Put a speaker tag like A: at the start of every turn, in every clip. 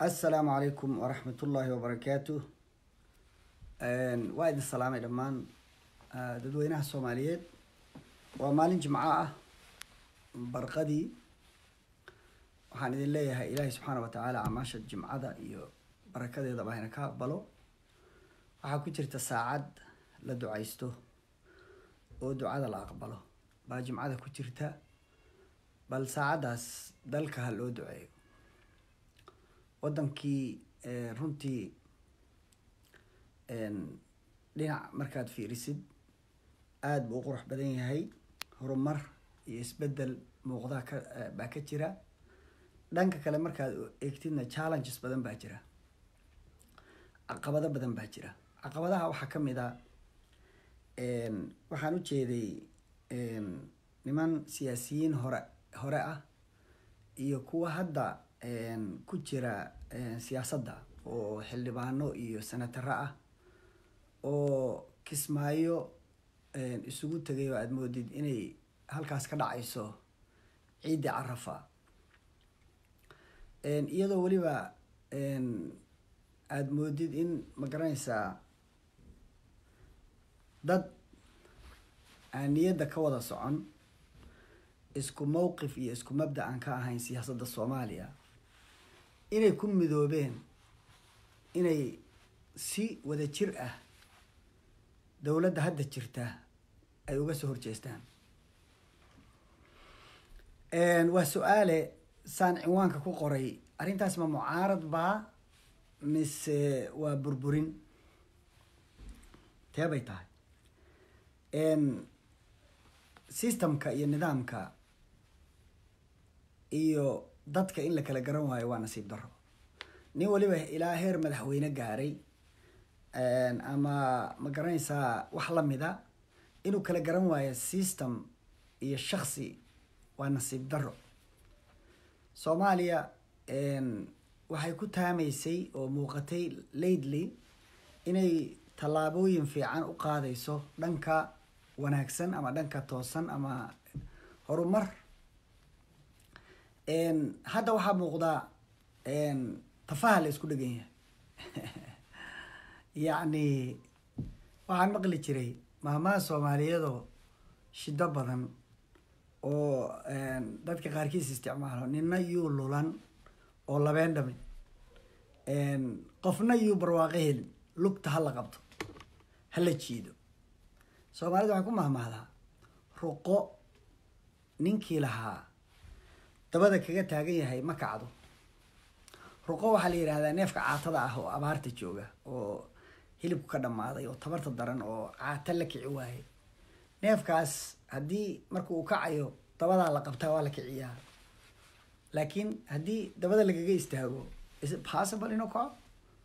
A: السلام عليكم ورحمة الله وبركاته. وايد السلام دمان dadweynaha Soomaaliyeed waa maalin jimco ah barqadii waxaan idin leeyahay Ilaahay subxaanahu wa ta'aala amaasha jimcada iyo barakadeeda baa ka aqbalo waxa ku jirta saacad la ducaysto oo ducada la aqbalo baa jimcada ku jirta bal saacadaas dalka ha loo duceeyo wadankii runtii dhinac markaad fiirisid aad buu qurux badan yahay horumar iyo isbedel muuqda baa ka jira dhanka kale markaad eegtidna challenges badan baa jira caqabado badan baa jira caqabadaha waxaa ka mid ah waxaan u jeeday niman siyaasiyiin hore ah iyo kuwa hadda ku jira siyaasadda oo xildhibaano iyo senataro ah oo kismaayo isugu tagay oo aad moodid inay halkaas ka dhacayso ciidi carafa iyadoo waliba aad moodid in ma garanaysaa dad aan niyadda ka wada socon isku mowqif iyo isku mabda aan ka ahayn siyaasadda Soomaaliya inay ku midoobeen inay si wada jir ah dawladda hadda jirta ay uga soo horjeestaan waa su'aale saan cinwaanka ku qoray arrintaas ma mucaarad baa mise waa burburin teebay tahay systemka iyo nidaamka iyo dadka in la kala garan waayo waa nasiib daro nin waliba ilaa heer madaxweyne gaaray ama ma garanaysaa wax la mida inuu kala garan waayo system iyo shakhsi waa nasiib daro Soomaaliya waxay ku taamaysay oo muuqatay lately inay tallaabooyin fiican u qaadayso dhanka wanaagsan ama dhanka toosan ama horumar hadda waxaa muuqda tafaahal isku dhagan yahay yacni waxaan maqli jiray maamaha Soomaaliyeedoo shido badan oo dadka qaarkiis isticmaalo nina yuu lulan oo labeen dhamin qofna yuu barwaaqo helin lugta ha la qabto ha la jiido Soomaalida waxay ku mahmahdaa ruqo ninkii lahaa dabada kaga taagan yahay ma kacdo ruqo waxaa la yidhaahdaa neefka caatada ah oo abaarta jooga oo hilibku ka dhammaaday oo tabarta daran oo caata la kici waayay neefkaas haddii marka uu kacayo dabadaa la qabtaa waa la kiciyaa laakiin haddii dabada lagaga istaago is it possible inuu kaco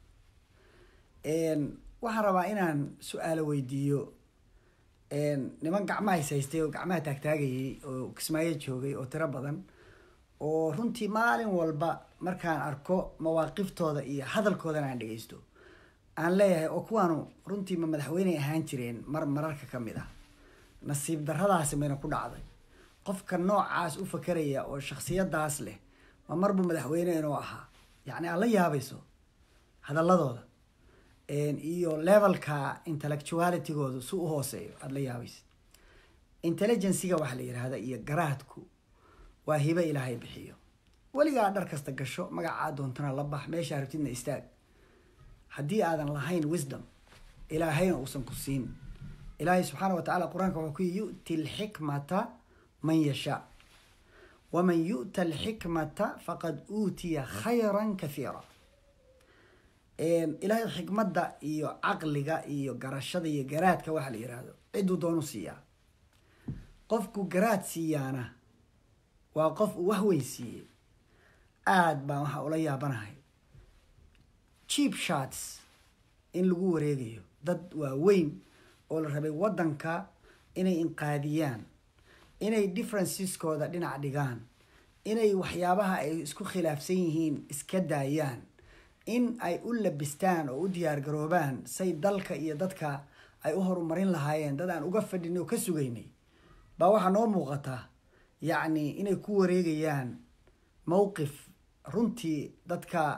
A: waxaan rabaa inaan su-aalo weydiiyo niman gacmaha haystay oo gacmaha taagtaagayay oo kismaayo joogay oo tiro badan oo runtii maalin walba markaan arko mawaaqiftooda iyo hadalkoodana aan dhageysto aan leeyahay oo kuwaanu runtii ma madaxweyne ahaan jireen mararka ka mid ah nasiib darradaasi mayna ku dhacday qofka noocaas u fakaraya oo shakhsiyadaas leh ma marbu madaxweyne inuu ahaa yacni aad la yaabayso hadalladooda iyo levelka intellectualitygooda si u hooseeyo aad la yaabayso intelligencega waxaa la yidhaahda iyo garaadku waa hibe ilaahay bixiyo weligaa dhar kasta gasho magacaa doontana la bax meeshaa rabtidna istaag haddii aadan lahayn wisdom ilaahayna uusan ku siin ilaahay subxaana wa tacaala qur-aanka wuxuu ku yu'ti alxikmata man yashaa waman yu'ta alxikmata faqad uutiya khayran kathiira ilaahay xikmadda iyo caqliga iyo garashada iyo garaadka waxa la yidhaahdo ciduu doonu siiyaa qofku garaad siiyaana waa qof uu wax weyn siiyey aad baan waxaa ula yaabanahay cheap shots in lagu wareegayo dad waaweyn oo la rabay waddanka inay inqaadiyaan inay differenceskooda dhinac dhigaan inay waxyaabaha ay isku khilaafsan yihiin iska daayaan in ay u labistaan oo u diyaar garoobaan say dalka iyo dadka ay u horumarin lahaayeen dad aan uga fadhin oo ka sugaynay baa waxaa noo muuqata yacni inay ku wareegayaan mowqif runtii dadka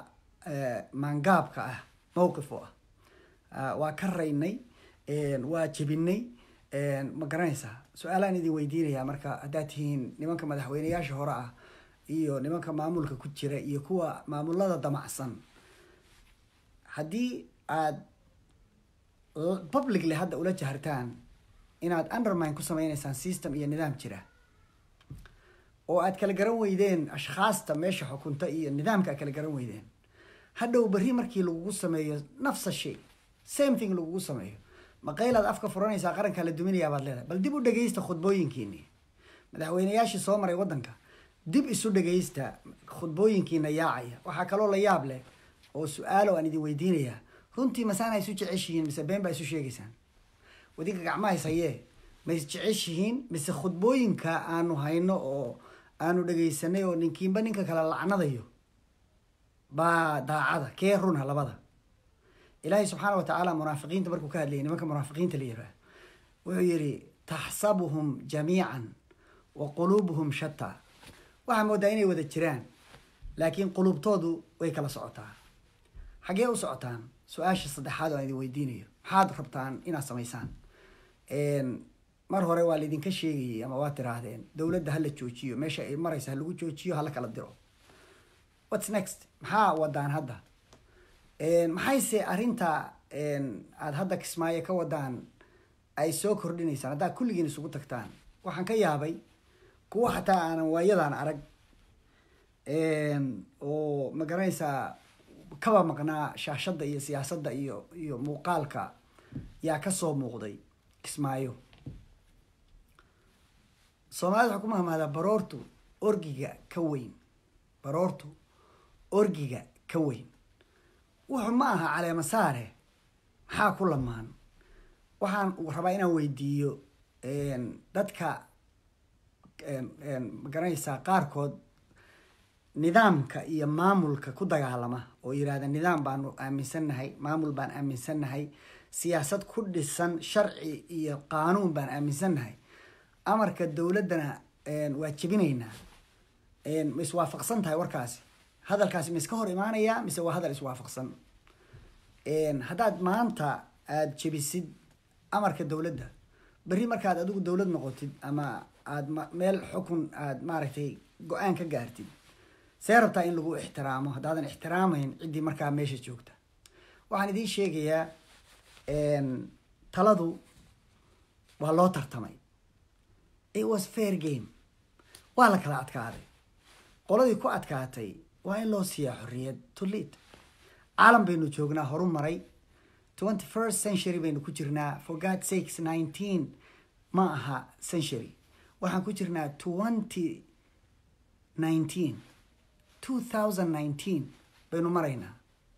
A: maangaabka ah mowqif u ah waa ka raynay waa jebinay ma garanaysaa su-aalaan idin weydiinayaa marka haddaad tihiin nimanka madaxweyneyaasha hore ah iyo nimanka maamulka ku jira iyo kuwa maamulada damacsan haddii aad publicly hadda ula jahartaan inaad undermine ku sameynaysaan system iyo nidaam jira oo aad kala garan weydeen ashkhaasta meesha xukunta iyo nidaamka aad kala garan weydeen hadhow berri markii lagugu sameeyo nafsa shay same thing lagugu sameeyo maqaylaad afka furanaysaa qaranka la duminayaa baad leedahay bal dib u dhagaysta khudbooyinkiini madaxweyneyaashii soo maray waddanka dib isu dhagaysta khudbooyinkiina yaacaya waxaa kaloo la yaab leh oo su-aalo aan idin weydiinayaa runtii masaana isu jeceshihiin mise been baa isu sheegaysaan wadinka gacmaha hayee ma is jeceshihiin mise khudbooyinka aanu hayno oo aanu dhagaysanay oo ninkiinba ninka kale lacnadayo baa daacada kee runa labada ilaahay subxaana watacaala munaafiqiinta markuu ka hadlayay nimanka munaafiqiinta la yiraah wuxuu yidhi taxsabuhum jamiican wa quluubuhum shataa waxaa moodaa inay wada jiraan laakiin quluubtoodu way kala socotaa xaggee u socotaan su-aasha saddexaad oo aan idin weydiinayo maxaad rabtaan inaad samaysaan mar hore waa laidinka sheegayay ama waa tiraahdeen dowladda hala joojiyo meesha ay maraysa halagu joojiyo hala kala diro what's next maxaa wadaan hadda maxayse arrinta aada hadda kismaayo ka wadaan ay soo kordhinaysaan haddaad kulligiin isugu tagtaan waxaan ka yaabay kuwa xataa aanan waayadaan arag oo ma garanaysaa kaba maqnaa shaashadda iyo siyaasadda iyo muuqaalka yaa kasoo muuqday kismaayo soomaalida waxaa ku mahmahdaa baroortu orgiga ka weyn baroortu orgiga ka weyn wuxuu ma aha caleema saare maxaa ku lamaan waxaan rabaa inaan weydiiyo dadka ma garanaysaa qaarkood nidaamka iyo maamulka ku dagaalama oo yirahda nidaam baanu aaminsannahay maamul baan aaminsannahay siyaasad ku dhisan sharci iyo qaanuun baan aaminsannahay amarka dowladdana waa jebinaynaa ma iswaafaqsan tahay warkaasi hadalkaasi ma iska hor imaanayaa mise waa hadal iswaafaqsan haddaad maanta aada jebisid amarka dowladda berri markaad adigu dowlad noqotid ama aada meel xukun aada maaragtay go-aan ka gaartid see rabtaa in lagu ixtiraamo haddaadan ixtiraamayn ciddii markaa meesha joogta waxaan idiin sheegayaa taladu waa loo tartamay it was fair game waa la kala adkaaday qoladii ku adkaatay waa in loo siiyaa xorriyad to lead caalam baynu joognaa horu maray 21st century baynu ku jirnaa for God sakes 19 ma aha century waxaan ku jirnaa 2019 baynu maraynaa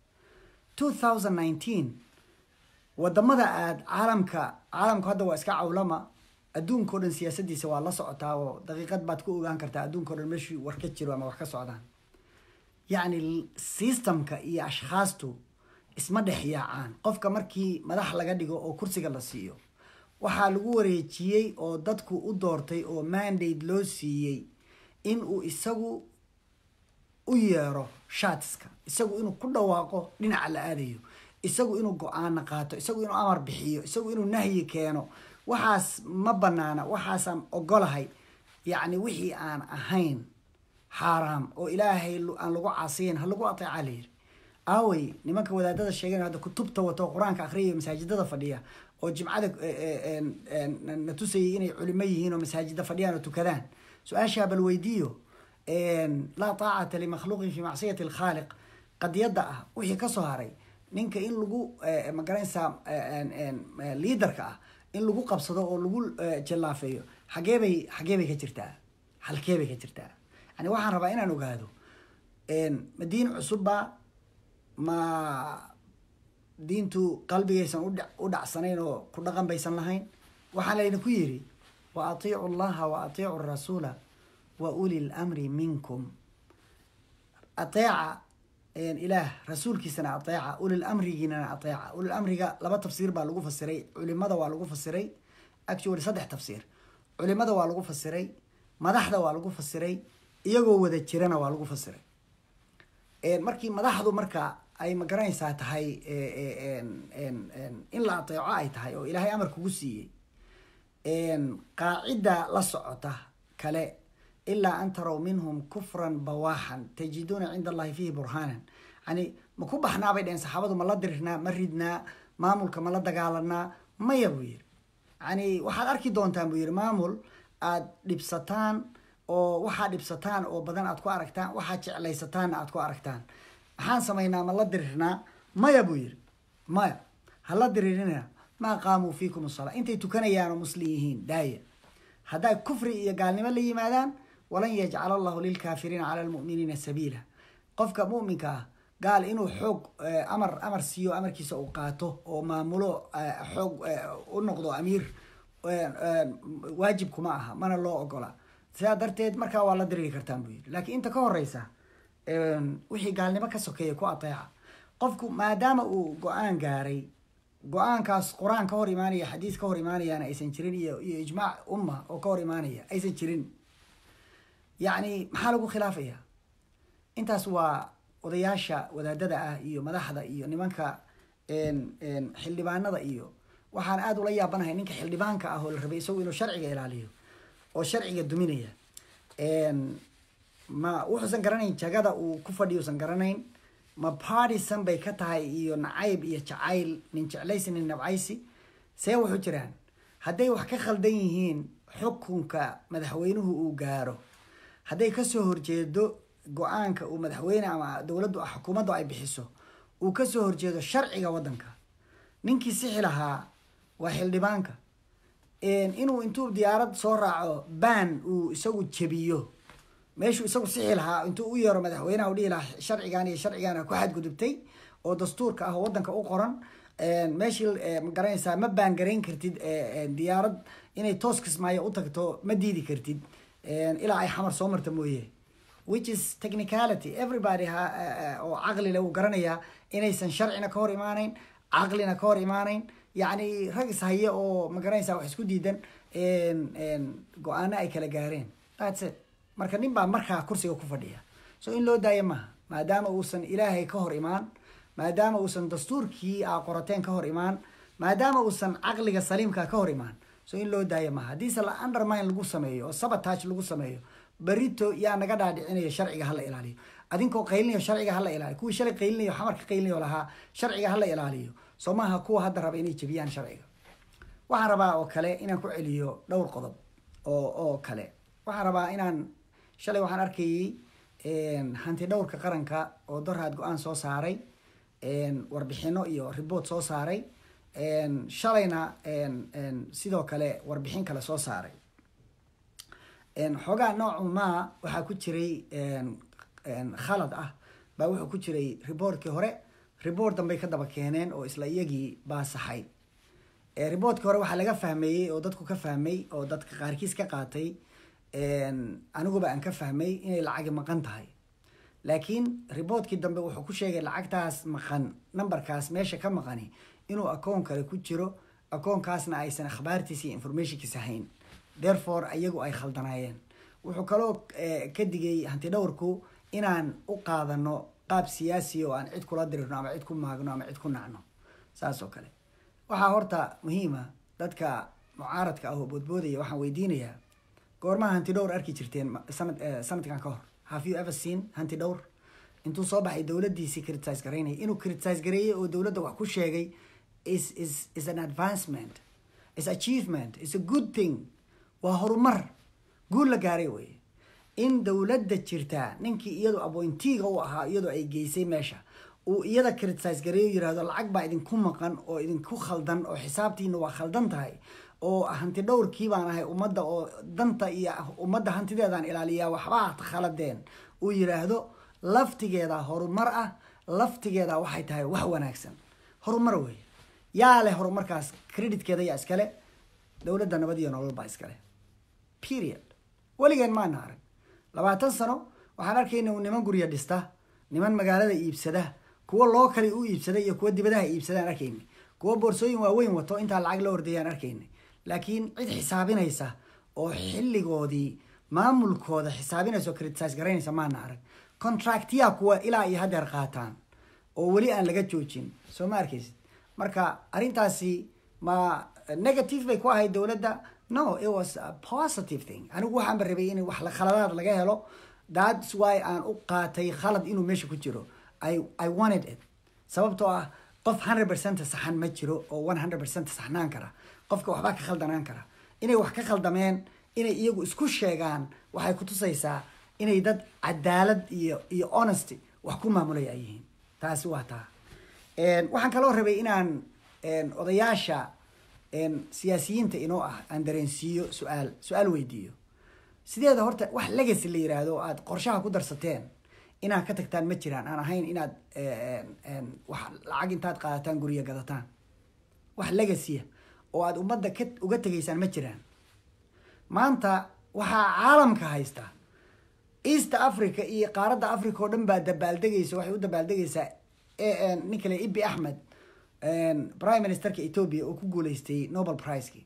A: 2019 wadamada aada caalamku hadda waa iska cawlama adduunka o dhan siyaasadiisa waa la socotaa oo daqiiqad baad ku ogaan kartaa adduunka o dhan meeshuu war ka jiro ama wax ka socdaan yacni systemka iyo ashkhaastu isma dhex yaacaan qofka markii madax laga dhigo oo kursiga la siiyo waxaa lagu wareejiyey oo dadku u doortay oo mandate loo siiyey in uu isagu u yeero shaatiska isagu inuu ku dhawaaqo dhinaca la aadayo isagu inuu go-aana qaato isagu inuu amar bixiyo isagu inuu nahyi keeno waxaas ma banaana waxaasaan ogolahay yacni wixii aan ahayn xaaraam oo ilaahay aan lagu caasiyin ha lagu ateeca layiri aawey nimanka wadaadada sheegeen hadda kutubta wato qur-aanka akhriya masaajidada fadhiya oo jimcada na tusayay inay culimo yihiin oo masaajida fadhiyaan oo tukadaan su-aashaa bal weydiiyo laa taacata limakhluuqin fi macsiyati alkhaaliq qadiyadda ah wixii kasoo haray ninka in lagu magaranaysaa liidarka ah in lagu qabsado oo lagu jallaafeeyo xageebay ka jirtaa halkeebay ka jirtaa yani waxaan rabaa inaan ogaado madiin cusubba ma diintu qalbigaysan u dhacsanayn oo ku dhaqan baysan lahayn waxaa laydinku yidhi wa atiicu allaha wa atiicu rasuula wa uli lamri minkum ateeca ilaah rasuulkiisana ateeca ulil amrigiinana ateeca ulil amriga laba tafsiir baa lagu fasiray culimada waa lagu fasiray actually 3 tafsiir culimada waa lagu fasiray madaxda waa lagu fasiray iyagoo wada jirana waa lagu fasiray markii madaxdu marka ay magaranaysaa tahay in la ateeco ay tahay oo ilaahay amar kugu siiyey qaacida la socota kale ilaa an taraw minhum kufran bawaaxan tajiduuna cinda allahi fiihi burhaanan yani ma ku baxnaa bay dhaheen saxaabadu, ma la dirirnaa, ma ridnaa, maamulka ma la dagaalanaa? maya buu yiri. yani waxaad arki doontaan buu yiri maamul aad dhibsataan oo waxaad dhibsataan oo badan aad ku aragtaan, waxaad jeclaysataanna aad ku aragtaan. maxaan samaynaa? ma la dirirnaa? maya buu yiri, maya hala diririna. maa qaamuu fiikum asala, intay tukanayaan oo muslim yihiin daaya. hadday kufri iyo gaalnimo la yimaadaan, walan yajcala allahu lilkaafiriina cala almu'miniina sabiila. qofka mu'minka ah gaal inuu xoog amar siiyo, amarkiisa uu qaato oo maamulo xoog u noqdo amiir waajib kuma aha, mana loo ogola. sidaa darteed markaa waa la diriri kartaan buu yiri. laakiin inta ka horeysa wixii gaalnimo ka sokeeya ku ateeca. qofku maadaama uu go-aan gaaray, go-aankaas qur-aan ka hor imaanaya, xadiis ka hor imaanayaana aysan jirin, iyo ijmaac umma oo ka hor imaanaya aysan jirin, yani maxaa lagu khilaafaya? intaas waa odayaasha wadaadada ah iyo madaxda iyo nimanka xildhibaanada. iyo waxaan aad ula yaabanahay ninka xildhibaanka ah oo la rabay isagu inuu sharciga ilaaliyo oo sharciga duminaya. ma wuxuusan garanayn jagada uu ku fadhiyuusan garanayn. ma partisan bay ka tahay iyo nacayb iyo jacayl, nin jeclaysi nin nabcaysi? see wuxuu jiraan hadday wax ka khaldan yihiin xukunka madaxweynuhu uu gaaro, hadday kasoo horjeedo go-aanka uu madaxweyne ama dowladdu xukuumaddu ay bixiso, uu kasoo horjeedo sharciga waddanka, ninkii sixi lahaa waa xildhibaanka. inuu intuu diyaarad soo raaco baan uu isagu jebiyo meeshuu isagu sixi lahaa, intuu u yeero madaxweynaha u dhihi lahaa sharcigan iyo sharcigaana ku xadgudubtay oo dastuurka ah oo waddanka u qoran, meeshii magaranaysaa ma baangarayn kartid diyaarad inay toos kismaayo u tagto, ma diidi kartid ilaa ay xamar soo marta mooye. which is technicality. everybody oo caqli leh uu garanayaa inaysan sharcina ka hor imaanayn, caqlina ka hor imaanayn. yani rag ishaye oo magaranaysaa wax isku diidan go-aano ay kala gaareen. that's it. marka nin baa markaa kursiga ku fadhiya, so in loo daayo maaha, maadaama uusan ilaahay ka hor imaan, maadaama uusan dastuurkii aa qorateen ka hor imaan, maadaama uusan caqliga saliimka ka hor imaan, so in loo daayo maaha. haddiise la undermine lagu sameeyo oo sabotage lagu sameeyo, berito yaa naga dhaadhicinayo sharciga hala ilaaliyo. adinkoo qaylinayo sharciga hala ilaaliyo, kuwii shalay qaylinayo xamarka qaylinayo lahaa sharciga hala ilaaliyo, soo maaha kuwa hadda raba inay jebiyaan sharciga. waxaan rabaa oo kale inaan ku celiyo dhowr qodob oo kale. waxaan rabaa inaan shalay waxaan arkayay hanti dhowrka qaranka oo doraad go-aan soo saaray, warbixino iyo report soo saaray, shalayna sidoo kale warbixin kale soo saaray. xoogaa noocu maa waxaa ku jiray khalad ah baa wuxuu ku jiray reportkii hore. report dambay ka daba keeneen oo isla iyagii baa saxay. reportkii hore waxaa laga fahmeeyey oo dadku ka fahmay oo dadka qaarkiis ka qaatay, aniguba aan ka fahmay inay lacagi maqan tahay. laakiin reportkii dambe wuxuu ku sheegay lacagtaas maqan, numberkaas meesha ka maqani inuu akoon kale ku jiro, akoonkaasna aysan akhbaartiisa iyo informationkiisa hayn, therefore ayagu ay khaldanaayeen. wuxuu kaloo ka digay hanti dhowrku inaan u qaadano qaab siyaasi oo aan cid kula dirirno ama cid ku maagno ama cid ku nacno. saas oo kale waxaa horta muhiima dadka mucaaradka ah oo boodboodaya, waxaan weydiinayaa goormaha hanti dhowr arki jirteen sanadkan ka hor? have you ever seen hanti dhowr intuu soo baxay dowladdiisii criticize garaynaya? inuu criticize gareeyey oo dowladda wax ku sheegay is an advancement, is achievement, is a good thing. waa horumar, guul la gaaray weye. in dowladda jirtaa ninkii iyadu appointiga u ahaa iyadoo ay geysay meesha, uu iyada criticize gareeyo yirahdo lacag baa idinku maqan oo idinku khaldan oo xisaabtiina waa khaldan tahay oo hanti dhowrkii baan ahay ummadda oo danta iyo ummadda hantideedaan ilaaliyaa, waxbaa khaladeen, uu yiraahdo laftigeeda horumar ah, laftigeeda waxay tahay wax wanaagsan. horumar wey. yaa leh horumarkaas? creditkeeda yaa iskale? dowladda nabad iyo nolol baa iskale, period. weligeen maana arag 20 sano waxaan arkayna niman gurya dhista, niman magaalada iibsada, kuwa loo kale u iibsada iyo kuwa dibadaha iibsadaan arkayna, kuwa boorsooyin waaweyn wato intaa lacag la ordayaan arkayna. laakiin cid xisaabinaysa oo xilligoodii maamulkooda xisaabinaysa oo criticize garaynaysa maana arag. contractiya kuwa ilaa iyo hadeer qaataan oo weli aan laga joojin soo ma arkaysid marka arrintaasi ma negative bay ku ahayd dowladda no it was a positive thing anigu waxaan rabay in wax la khaladaad laga helo that's why aan u qaatay khalad inuu meesha ku jiro I wanted it sababtoo ah qof 100% saxan ma jiro oo 100% saxnaan kara qofka waxba ka khaldanaan kara inay wax ka khaldameen inay iyagu isku sheegaan waxay ku tusaysaa inay dad cadaalad iyo honesty wax ku maamulaya yihiin taasi waa taa waxaan kaloo rabay inaan odayaasha siyaasiyiinta inoo ah aan dareensiiyo su-aal weydiiyo sideeda horta wax legacy la yiraahdo aad qorshaha ku darsateen inaad ka tagtaan ma jiraan aan ahayn inaad wax lacag intaad qaadataan guriga gadataan wax legacy oo aad ummadda uga tegaysaan ma jiraan maanta waxaa caalamka haysta East Africa iyo qaaradda Africa oo dhan baa dabaaldegaysa waxay u dabaaldegaysaa ninkale Abiy Ahmed prime ministerka Ethiopia oo ku guuleystay Nobel Prize-ki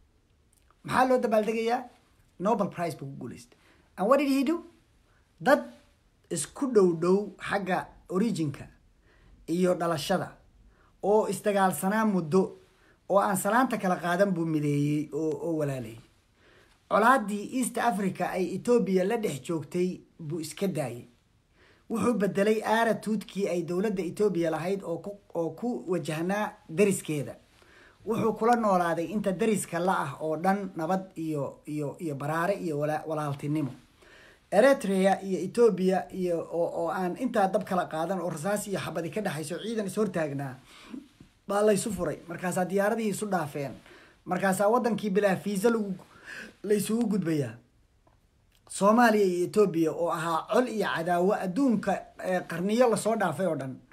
A: maxaa loo dabaaldegayaa Nobel Prize buu ku guuleystay and what did he do dad isku dhow xagga originka iyo dhalashada oo istagaalsanaa muddo oo aan salaanta kala qaadan buu mideeyay oo walaalay colaadii East Africa ay Ethiopia la dhex joogtay buu iska daayay wuxuu bedelay attitude-kii ay dowladda Ethiopia lahayd oo ku wajahnaa dariskeeda wuxuu kula noolaaday inta dariska la ah oo dhan nabad iyo baraare iyo walaaltinimo Eritrea iyo Ethiopia iyo oo aan inta dab kala qaadan oo rasaas iyo xabadi ka dhaxayso ciidan is hortaagnaa baa la isu furay markaas diyaaradii isu dhaafeen markaas wadankii bilaa fiisa la isugu gudbaya Soomaaliya iyo Ethiopia oo ahaa col iyo cadaawo adduunka qarniyo la soo dhaafay oo dhan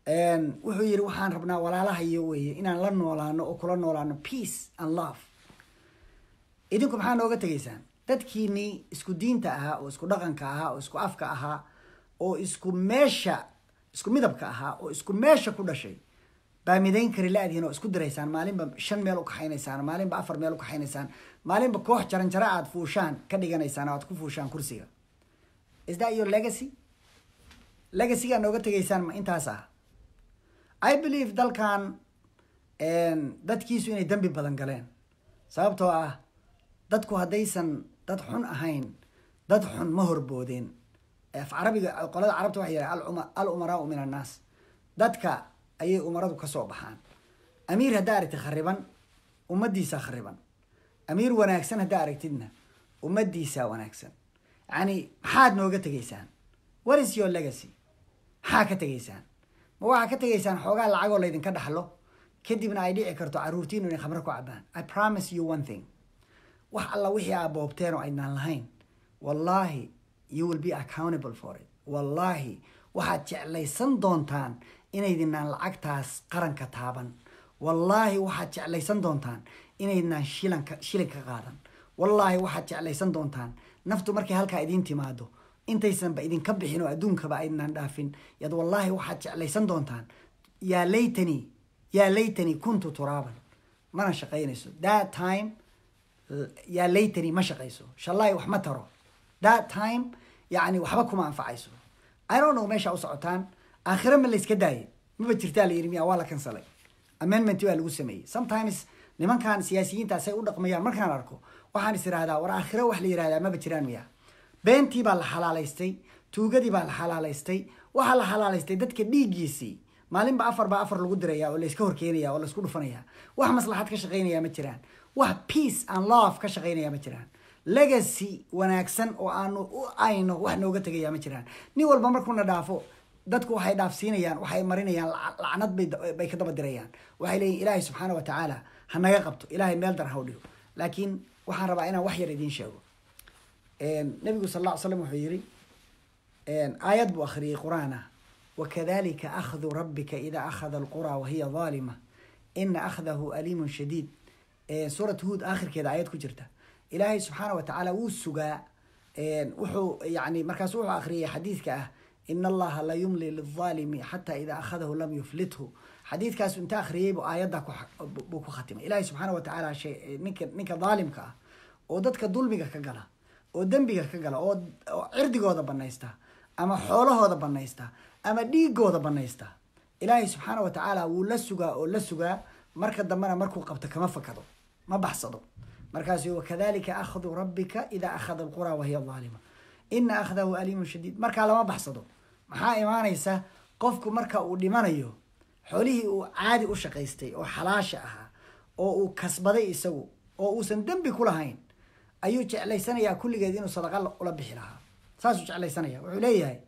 A: wuxuu yiri waxaan rabnaa walaalahayo weeye inaan la noolaano oo kula noolaano peace and love idinku maxaa nooga tageysaan dadkiini isku diinta ahaa oo isku dhaqanka ahaa oo isku afka ahaa oo isku midabka ahaa oo isku meesha ku dhashay baa midayn kari laadiin oo isku diraysaan maalinba 5 meel u kaxaynaysaan maalinba 4 meel u kaxaynaysaan maalinba koox jaranjara aad fuushaan ka dhiganaysaan aad ku fuushaan kursiga is that your legacy ga nooga tageysaan ma intaas ah I believe dalkan dadkiisu inay dambi badan galeen sababtoo ah dadku haddaysan dad xun ahayn dad xun ma horboodeen af carabiga qolada carabta waxay yiraahdaan al-umaraa min an-nas dadka ayay umaradu ka soo baxaan amiir hadaa aragtid khariban ummadiisa khariban amiir wanaagsan hadaa aragtidna ummadiisa wanaagsan yani maxaad nooga tageysaan what is your legacy maxaa ka tageysaan ma waxa ka tageysaan xoogaa lacag oo laydin ka dhaxlo kadibna ay dhici karto caruurtiin inay khamro ku cabaan I promise you one thing wax alla wixii aad boobteen oo aynaan lahayn wallahi you will be accountable for it wallahi waxaad jeclaysan doontaan inaydinaan lacagtaas qaranka taaban wallahi waxaad jeclaysan doontaan inaydinaan shilinka qaadan wallahi waxaad jeclaysan doontaan naftu markay halkaa idin timaado intaysan ba idin ka bixin oo adduunkaba aynaan dhaafin yad wallahi waxaad jeclaysan doontaan yaa laytani kuntu turaban mana shaqaynayso that time yaa laytani ma shaqayso shallahi wax ma taro that time yani waxba kuma anfacayso I don't know meesha u socotaan aakhira ma la iska daayay ma jirtaa la yiri miya waa la kansalay amendment waa lagu sameeyay sometimes nimankan siyaasiyiinta ay u dhaqmayaan markaan arko waxaan is iraahdaa war aakhira wax la yiraahdaa ma jiraan miya beentii baa la xalaalaystay tuugadii baa la xalaalaystay waxa la xalaalaystay dadka dhiigiisii maalinba afar lagu diraya oo la iska horkeenaya oo la isku dhufanaya wax maslaxad ka shaqeynaya ma jiraan wax peace and love ka shaqeynaya ma jiraan legacy wanaagsan oo aanu u ayno wax nooga tagaya ma jiraan nin walba markuu na dhaafo dadku waxay dhaafsiinayaan waxay marinayaan lacnad bay ka daba dirayaan waxay leeyihiin ilaahay subxaanahu wa tacaala ha naga qabto ilaahay meel dar ha u dhigo laakiin waxaan rabaa inaan wax yar idiin sheego nabigu sal alla ly slam wuxuu yiri aayad buu akhriyey qur-aana wakadalika akhdu rabbika ida akhada alqura wahiya dhaalima ina akhdahu aliimun shadiid suurat huud aakhirkeeda aayad ku jirta ilaahay subxaanahu wa tacaala wuu sugaa wuxuu yani markaas wuxuu akhriyey xadiidka ah إن الله لا يملي للظالم حتى إذا أخذه لم يفلته حديث كاس انت أخريه بآياتك بوكو ختمة إلهي سبحانه وتعالى شيء نك ظالم كا ودتك ظلمك كجلا ودنبك كجلا أو عردك هذا بنايسته ama xoolahooda banaysta ama dhiigooda banaysta ilaahay subxaana wa tacaala wuu la sugaa oo la sugaa marka dambena markuu qabto kama fakado ma baxsado markaasuu wakadalika akhdu rabbika idaa akhada alqura wahiya aalima ina akhdahu aliimun shadiid markaa lama baxsado maxaa imaanaysa qofku marka uu dhimanayo xoolihii uu caadi u shaqaystay oo xalaasha ahaa oo uu kasbaday isagu oo uusan dembi ku lahayn ayuu jeclaysanayaa kulligeed inuu sadaqa ula bixi lahaa saasuu jeclaysanaya wuxuu leeyahay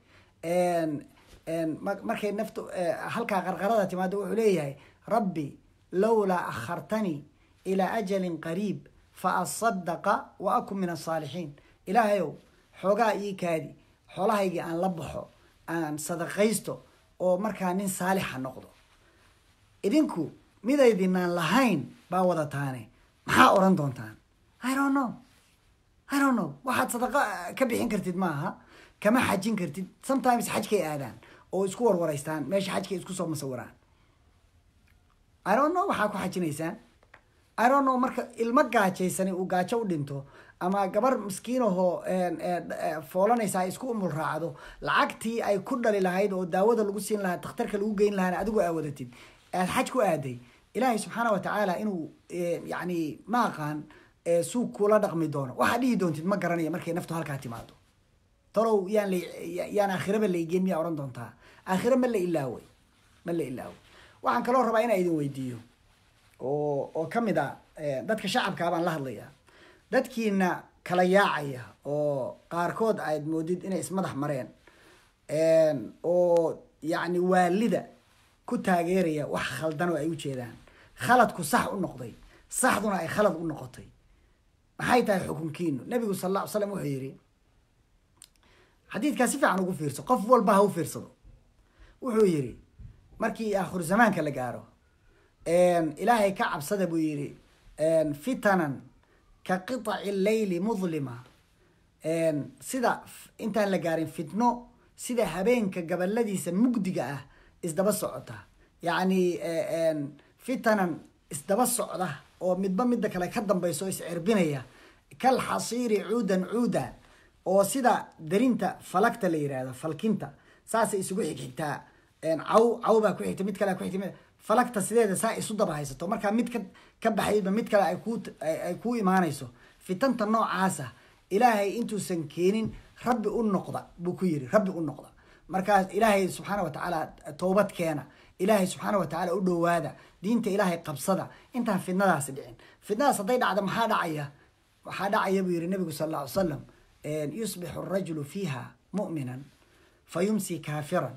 A: markay naftu halkaa qarqarada timaado wuxuu leeyahay rabbi lawlaa akhartanii ilaa ajalin qariib fa asadaqa wa akun min asaalixiin ilaahayow xoogaa ii kaadi xoolahaygii aan la baxo aan sadaqaysto oo markaa nin saalixa noqdo idinku midaydinaan lahayn baa wadataane maxaa oran doontaan I don't know waxaad sadaqa ka bixin kartid maaha kama xajin kartid sometimes xajkay aadaan oo isku warwaraystaan meesha xajkay isku soo masawiraan I don't know waxaa ku xajinaysaan I don't know marka ilmo gaajaysani uu gaajo u dhinto ama gabar miskiinahoo foolanaysa ay isku umul raacdo lacagtii ay ku dhali lahayd oo daawada lagu siin lahaa takhtarka lagu geyn lahaana adigu aa wadatid aad xaj ku aaday ilaahay subxaana wa tacaala inuu yani ma aqaan suuq kula dhaqmi doono waxaad dhihi doontid ma garanaya markay naftu halkaa timaado talow yaan aakhiraba laigeen miyaa oran doontaa aakhira ma la ilaaway waxaan kaloo rabaa inaa idin weydiiyo oo kamid a dadka shacabkaa baan la hadlayaa dadkiina kala yaacaya oo qaarkood aad moodid inay ismadax mareen oo yani waalida ku taageeraya wax khaldan oo ay ujeedaan khaladku sax u noqday saxduna ay khalad u noqotay maxay tahay xukunkiinu nabigu sal alla ly slam wuxuu yidhi xadiidkaa si fiican ugu fiirso qof walba ha u fiirsado wuxuu yidhi markii aakhiru zamaanka la gaaro ilaahay ka cabsada buu yidhi fitanan ka qiطaci leyli mudlima sida intaan la gaarin fitno sida habeenka gabaladiisa mugdiga ah isdaba socota yacni fitanan isdaba socda oo midba midda kale ka dambayso o iscirbinaya kal xasiiri cuudan cuuda oo sida darinta falagta la yihahdo falkinta saasay isugu xigxigtaa caw baa ku xigta mid kale ku xigta falagta sideeda saa isu daba haysato markaa mid ka baxayba mid kale ay kuu imaanayso fitanta noocaasa ilaahay intuusan keenin rabbi u noqda buu ku yiri rabbi u noqda markaas ilaahay subxaana wa tacaala toobad keena ilaahay subxaana wa tacaala u dhowaada diinta ilaahay qabsada intaan fitnadaasi dhicin fitnadaas hadday dhacda maxaa dhacaya buu yihi nabigu sal alla ly salam yusbixu arajulu fiiha mu'minan fayumsi kaafiran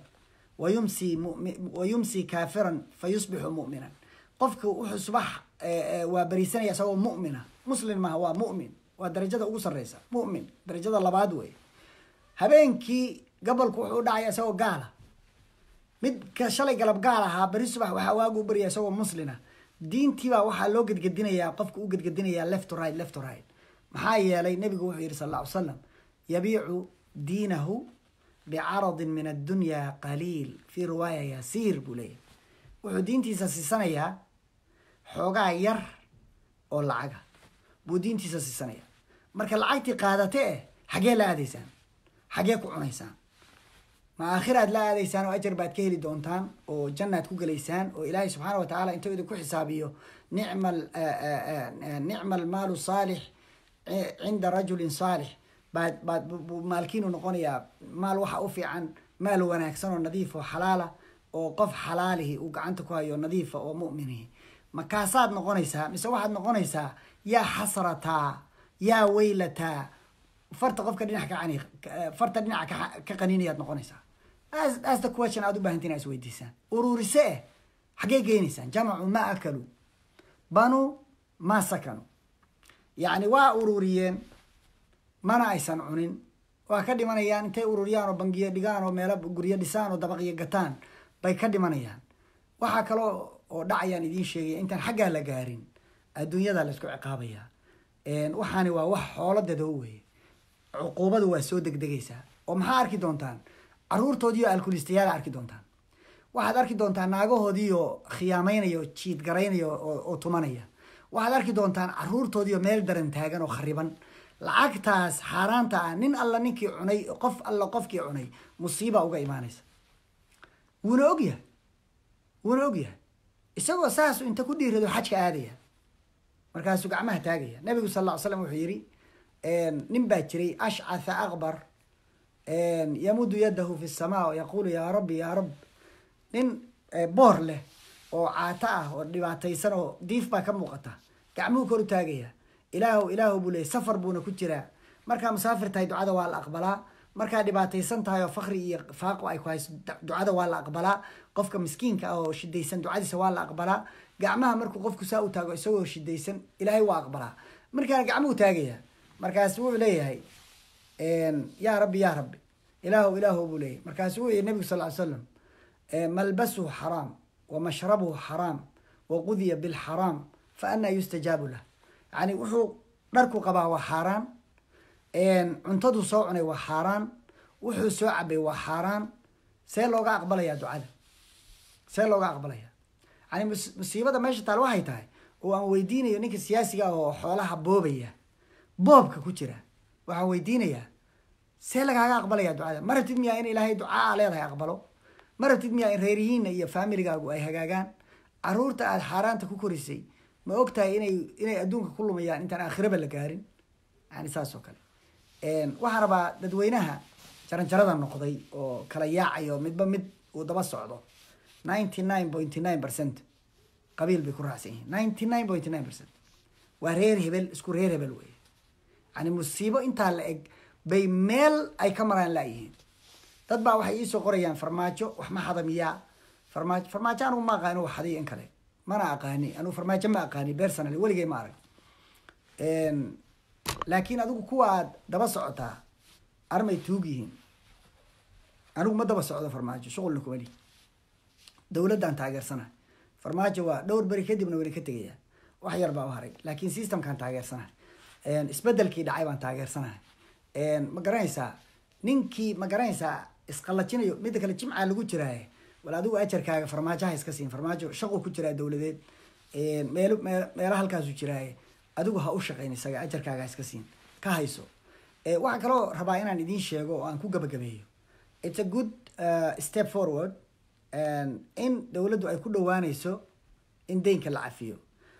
A: wayumsi kaafiran fayusbixu mu'minan qofka wuxuu subax waa bariisanaya isagoo mu'mina muslim maaha waa mu'min waa darajada ugu sarreysa mu'min darajada labaad wey habeenkii gabolku wuxuu dhacaya isagoo gaala midka shalay galab gaal ahaa beri subax waxaa waagu u barya isagoo muslina diintiibaa waxaa loo gedgedinayaa qofka u gedgedinayaa left to right maxaa yeelay nabigu wuxuu yihi sal alla ly salam yabiicu diinahu bicaradin min addunya qaliil fii riwaaya yasiir buu leeyahy wuxuu diintiisa siisanayaa xoogaa yar oo lacaga buu diintiisa siisanayaa marka lacagtii qaadate xagee la aadaysaan xagee ku cunaysaan ma aakhiraad la aadaysaan oo ajar baad ka heli doontaan oo jannaad ku gelaysaan oo ilaahay subxaana wa tacaala intuu idinku xisaabiyo nicma almaalu saalix cinda rajulin saalix baad maalkiinu noqonayaa maal waxa u fiican maal wanaagsan oo nadiif oo xalaala oo qof xalaalihi uu gacanta ku hayo nadiifa oo mu'minihi makaasaad noqonaysaa mise waxaad noqonaysaa yaa xasrataa yaa weylataa farta qofka farta dhinaca ka qaniinayaad noqonaysaa as the question aad u baahantiin ina is weydiisaan uruurise xaggee geynaysaan jamacu ma akalu banu ma sakanu yacni waa ururiyeen mana aysan cunin waa ka dhimanayaan intay ururiyaan oo bangiyo dhigaan oo meelo guryo dhisaan oo dabaqyo gataan bay ka dhimanayaan waxaa kaloo oo dhacayaan idiin sheegaya intaan xaggaa la gaarin adduunyada la isku ciqaabayaa waxaani waa wax xooladeeda o weye cuquubadu waa soo degdegaysaa oo maxaa arki doontaan caruurtoodiiyo alkulistayaala arki doontaan waxaad arki doontaan naagahoodiiyo khiyaamaynaya oo jiidgaraynaya oo tumanaya waxaad arki doontaan caruurtoodiiyo meel daran taagan oo khariban lacagtaas xaaraanta ah nin alla ninkii cunay qof alla qofkii cunay musiiba uga imaanaysa wuuna ogyahay isagoo saas inta ku dhiirado xajka aadaya markaasuu gacmaha taagaya nabigu sal alla ly slam wuxuu yidhi nin baa jiray ashcatha akbar yamudu yadahu fi samaa yaquulu yaa rabbi nin boor leh oo caata ah oo dhibaataysan oo diif baa ka muuqata gacmuhu kor u taagaya ilaahu buu leeyay safar buuna ku jiraa markaa musaafir tahay ducada waa la aqbalaa markaa dhibaataysan tahay oo fakri iyo faaqo ay ku hayso ducada waa la aqbalaa qofka miskiinka ah oo shidaysan ducadiisa waa la aqbalaa gacmaha markuu qofku saa u taago isagoo shidaysan ilaahay waa aqbalaa markaana gacmuhu taagaya markaas wuxuu leeyahay yaa rabbi ilaahu buu leeyahay markaas wuxuu yihi nabigu sal ly slam malbasuhu xaraam ومشربه حرام وقضي بالحرام فأنا يستجاب له يعني وحو داركو قبا وحاران عنتدو صوعني وحاران وحو سوعبي وحاران سيلوغا أقبليا دعاء سيلوغا أقبليا يعني مصيبة ماشي تالو هاي تاي وأن ويديني نيك السياسي أو حولها بوبية بوبك كتيرة وحو ويديني سيلوغا أقبليا دعاء مرة تدميا إن إلهي دعاء عليها يقبلو مرة تدميا إن ريريين إيا فاميليغاغو أي هاغاغان عرورتا aad xaaraanta ku korisay ma ogtahay inay adduunka ku lumayaan intaan aakhiraba la gaarin yani saas oo kale waxaan rabaa dadweynaha jaranjarada noqday oo kala yaacayo midba mid uu daba socdo 99.9% qabiil bay ku raacsan yihiin 99.9% waa reer hebel isku reer hebel weeye yani musiibo intaa la eg bay meel ay ka maraan laayihiin dad baa waxay ii soo qorayaan farmaajo wax ma xadamiyaa farmaajo anigu ma aqaani wax hadiya in kale mana aqaani anigu farmaajo ma aqaani personally weligay ma arag laakiin adigu kuwa aad daba socotaa armay tuug yihiin anigu ma daba socdo farmaajo shuqulna kuma lihi dowladdan taageersanahay farmaajo waa dhowr beri kadibna weli ka tegaya wax yar baa u haray laakiin systemkaan taageersanahay isbedelkii dhacay baan taageersanahay ma garanaysaa ninkii ma garanaysaa isqallajinayo midda kale jimca lagu jiraaye wal adigu ajarkaaga farmaajaha iska siin farmaajo shaqo ku jiraa dowladeed meelo halkaasuu jiraaye adigu ha u shaqayn isaga ajarkaaga iska siin ka hayso waxaan kaloo rabaa inaan idiin sheego oo aan ku gabagabeeyo it's a good step forward in dowladdu ay ku dhowaanayso in deynka la cafiyo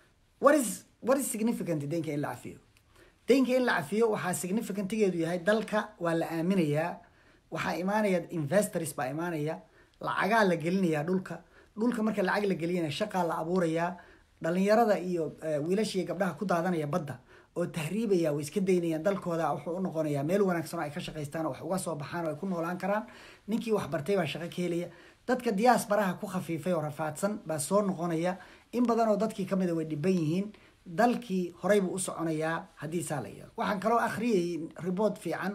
A: what is significant deynka in la cafiyo deynka in la cafiyo waxaa significantigeedu yahay dalka waa la aaminayaa waxaa imaanaya investors baa imaanaya lacagaa la gelinayaa dhulka marka lacag la geliyana shaqaa la abuurayaa dhalinyarada iyo wiilashiiyo gabdhaha ku daadanaya badda oo tahriibaya way iska daynayaan dalkooda wuxuu u noqonayaa meel wanaagsan oo ay ka shaqaystaan oo wax uga soo baxaan oo ay ku noolaan karaan ninkii wax bartay baa shaqo ka helaya dadka diasparaha ku khafiifay oo rafaadsan baa soo noqonaya in badan oo dadkii kamid a way dhiban yihiin dalkii horey buu u soconayaa haddii saa la yaro waxaan kaloo akhriyay report fiican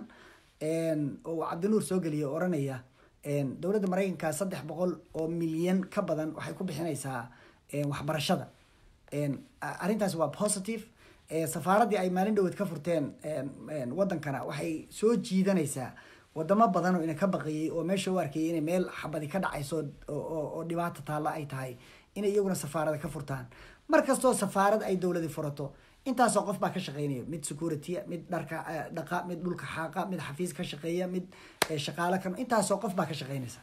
A: oo cabdinuur soo geliya oranaya dowladda maraykanka 300 milyan ka badan waxay ku bixinaysaa waxbarashada arrintaas waa positive safaaradii ay maalin dhaweed ka furteen wadankana waxay soo jiidanaysaa wadamo badan oo ina ka baqiyay oo meesha u arkayay inay meel xabadi ka dhacayso oo dhibaato taalla ay tahay inay iyaguna safaarada ka furtaan markastoo safaarad ay dowladi furato intaasoo qof baa ka shaqeynaya mid security mid dharka dhaqa mid dhulka xaaqa mid xafiis ka shaqeeya mid shaqaale kan intaasoo qof baa ka shaqeynaysa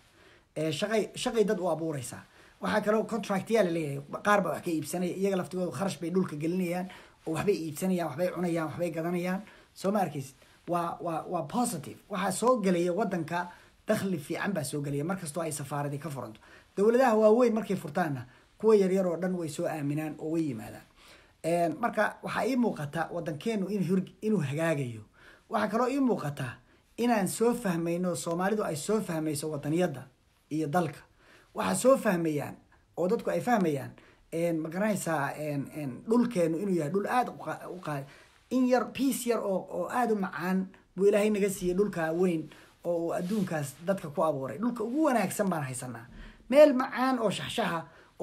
A: shaqay dad u abuuraysa waxaa kaloo contractyaal leeyahay qaar baa wax ka iibsanaya iyaga laftigooda kharash bay dhulka gelinayaan oo waxbay iibsanayaan waxbay cunayaan waxbay gadanayaan soo ma arkaysid waa positive waxaa soo gelaya wadanka dakhli fiican baa soo gelaya markastoo ay safaaradii ka furanto dowladaha waaweyn markay furtaanna kuwa yaryar oo dhan way soo aaminaan oo way yimaadaan marka waxaa ii muuqata wadankeenu inuu hagaagayo waxaa kaloo ii muuqata inaan soo fahmayno soomaalidu ay soo fahmayso wadaniyadda iyo dalka waxaa soo fahmayaan oo dadku ay fahmayaan ma garanaysaa dhulkeenu inuu yahay dhul aada u qaali in yar piece yar oo aada u macaan buu ilaahay naga siiyey dhulka weyn oo uu adduunkaas dadka ku abuuray dhulka ugu wanaagsan baan haysanaa meel macaan oo shaxshaha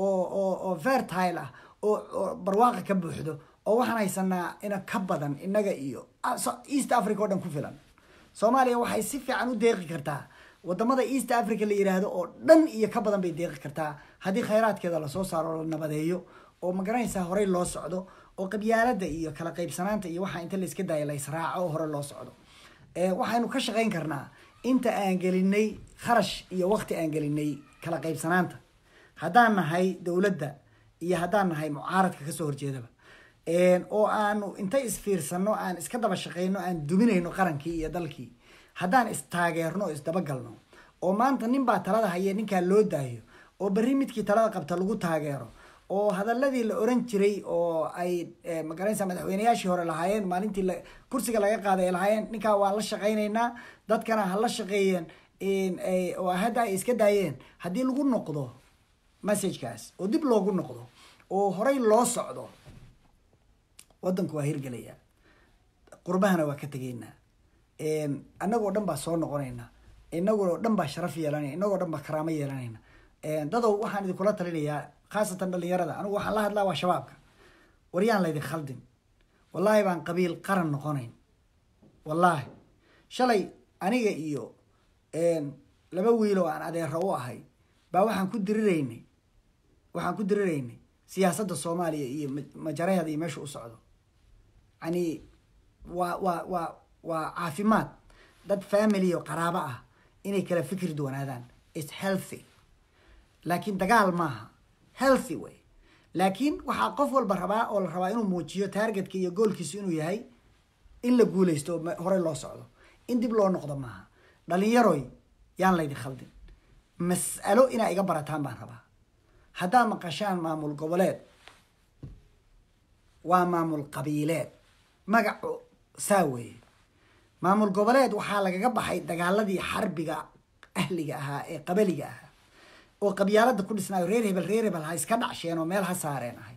A: oo fertile ah oo barwaaqa ka buuxdo oo waxaan haysanaa ina ka badan inaga iyo East Africa oo dhan ku filan Soomaaliya waxay si fiican u deeqi kartaa wadamada East Africa la yiraahdo oo dhan iyo ka badan bay deeqi kartaa haddii khayraadkeeda la soo saaro la nabadeeyo oo ma garanaysaa horey loo socdo oo qabyaaladda iyo kala qaybsanaanta iyo waxa inta la iska daaya la israaco hore loo socdo waxaanu ka shaqayn karnaa inta aan gelinay kharash iyo waqti aan gelinay kala qaybsanaanta haddaan nahay dowladda iyo haddaan nahay mucaaradka kasoo horjeedaba oo aanu intay isfiirsano aan iska daba shaqeyno aan duminayno qarankii iyo dalkii haddaan istaageerno oo isdabagalno oo maanta nin baa talada haye ninkaa loo daayo oo berri midkii talada qabta lagu taageero oo hadaladii la oran jiray oo ay magaranaysa madaxweynayaashii hore lahaayeen maalintii kursiga laga qaaday ay lahaayeen ninkaa waan la shaqaynaynaa dadkana ha la shaqeeyeen oo hadda ay iska daayeen haddii lagu noqdo messagekaas oo dib loogu noqdo oo horey loo socdo waddanku waa hirgelaya qurbahana waa ka tegaynaa annagoo dhan baa soo noqonaynaa inagoo dhan baa sharaf yeelanayna inagoo dhan baa karaamo yeelanayna dadow waxaan idinkula talinayaa khaasatan dhalinyarada anigu waxaan la hadlaa waa shabaabka waryaan laydin khaldin wallaahi baan qabiil qaran noqonayn wallaahi shalay aniga iyo laba wiil oo aan adeero u ahay baa waxaan ku diriraynay siyaasadda soomaaliya iyo majaraheeda iyo meesha u socdo yani waa caafimaad dad family oo qaraabo ah inay kala fikri duwanaadaan it's healthy laakiin dagaal maaha healthy way laakiin waxaa qof walba rabaa oo la rabaa inuu muujiyo targetka iyo goolkiisu inuu yahay in la guuleysto oo hore loo socdo in dib loo noqdo maaha dhalinyaroy yaan laydin khaldin mas'alo inaa iga barataan baan rabaa haddaa maqashaan maamul goboleed waa maamul qabiileed magacu saa weeye maamul goboleed waxaa lagaga baxay dagaaladii xarbiga ahliga ahaa ee qabaliga ahaa oo qabyaalada ku dhisnaayo reer hebel ha iska dhacsheen oo meel ha saareen ahay